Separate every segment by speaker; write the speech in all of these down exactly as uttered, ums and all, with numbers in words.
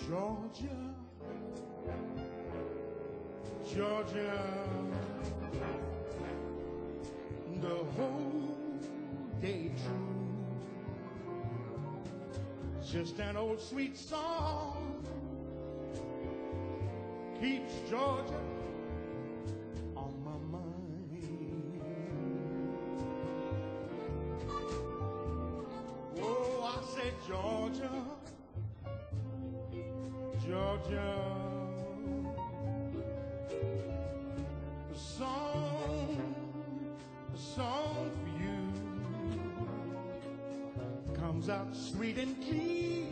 Speaker 1: Georgia, Georgia, the whole day through, just an old sweet song keeps Georgia on my mind. Oh, I said Georgia, Georgia, a song, a song for you comes out sweet and clear,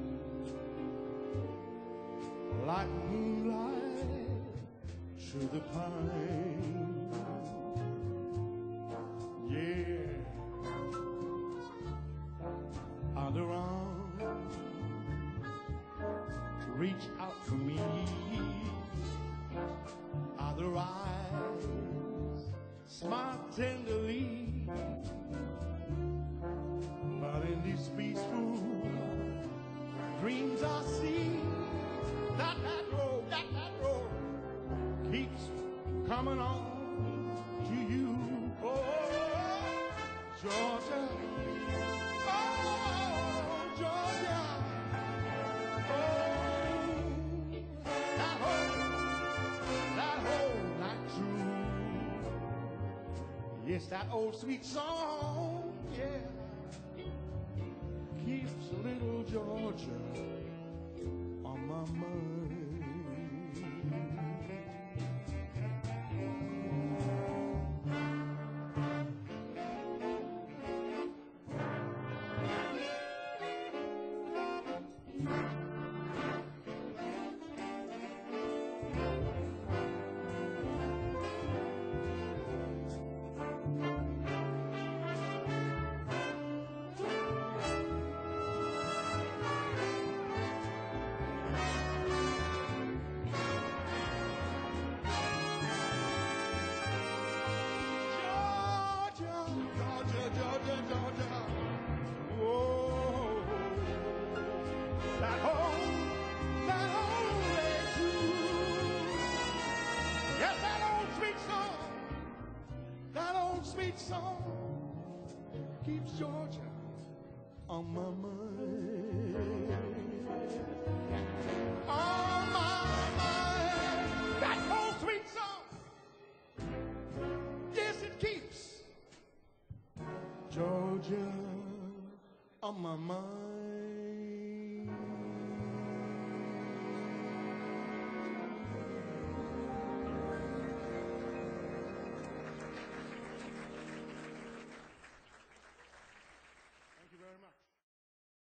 Speaker 1: like moonlight through the pine. Yeah, other arms reach out for me, other eyes smile tenderly, but in these peaceful dreams I see that that road, that that road keeps coming on to you. Oh, Georgia, oh, Georgia, oh, that whole, that whole night through. Yes, that old sweet song, yeah, keeps little Georgia on my mind. Song keeps Georgia on my mind, on my mind. That old sweet song, yes, it keeps Georgia on my mind.